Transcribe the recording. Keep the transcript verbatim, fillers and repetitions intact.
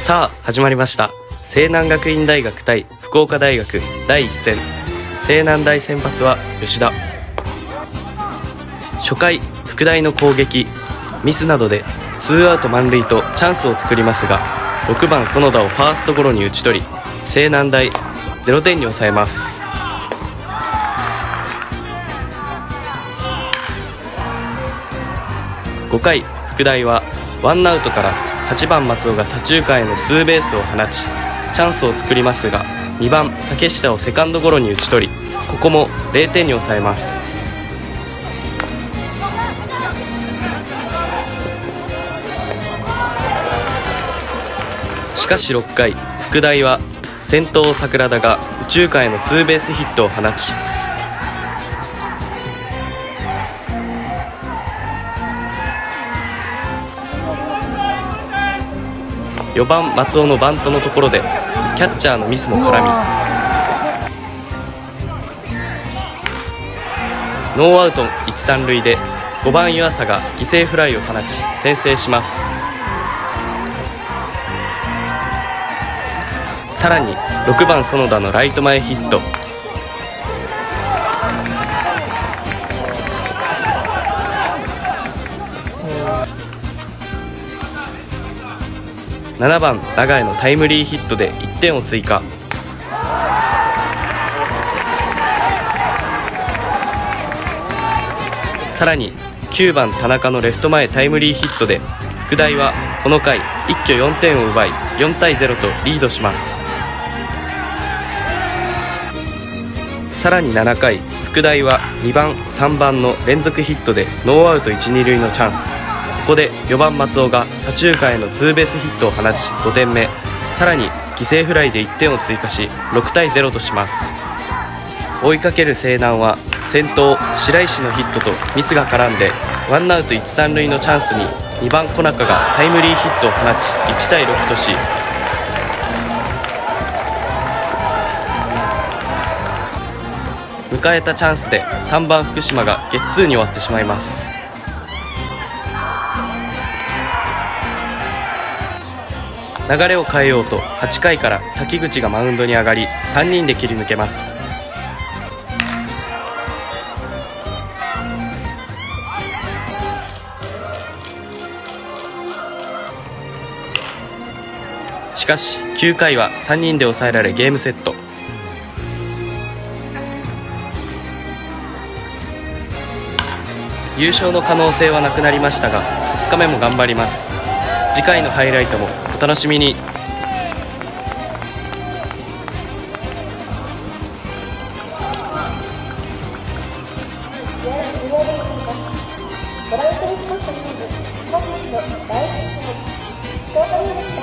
さあ始まりました。西南学院大学対福岡大学だいいっ戦。西南大先発は吉田。初回、福大の攻撃ミスなどでツーアウト満塁とチャンスを作りますが、ろくばん園田をファーストゴロに打ち取り、西南大ゼロてんに抑えます。ごかい、福大はワンアウトからはちばん松尾が左中間へのツーベースを放ち、チャンスを作りますが、にばん竹下をセカンドゴロに打ち取り、ここもれいてんに抑えます。しかしろっかい、福大は先頭桜田が右中間へのツーベースヒットを放ち、よばん松尾のバントのところでキャッチャーのミスも絡み、ノーアウトいち、さん塁でごばん湯浅が犠牲フライを放ち先制します。さらにろくばん園田のライト前ヒット、ななばん永江のタイムリーヒットでいってんを追加。さらにきゅうばん田中のレフト前タイムリーヒットで福大はこの回一挙よんてんを奪いよんたいゼロとリードします。さらにななかい、福大はにばんさんばんの連続ヒットでノーアウトいち、に塁のチャンス。ここでよばん松尾が左中間へのツーベースヒットを放ちごてんめ、さらに犠牲フライでいってんを追加しろくたいゼロとします。追いかける西南は先頭白石のヒットとミスが絡んでワンアウトいち、さん塁のチャンスににばん小中がタイムリーヒットを放ちいちたいろくとし、迎えたチャンスでさんばん福島がゲッツーに終わってしまいます。流れを変えようとはちかいから滝口がマウンドに上がりさんにんで切り抜けます。しかしきゅうかいはさんにんで抑えられゲームセット。優勝の可能性はなくなりましたが、ふつかめも頑張ります。次回のハイライトもお楽しみに。 グランプリスポットチーム、本日のだいいち試合、福岡大学